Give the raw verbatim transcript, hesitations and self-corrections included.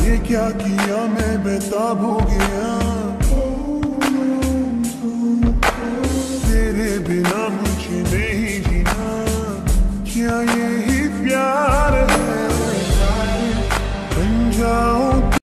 ये क्या किया, मैं बेताब हो गया तेरे बिना।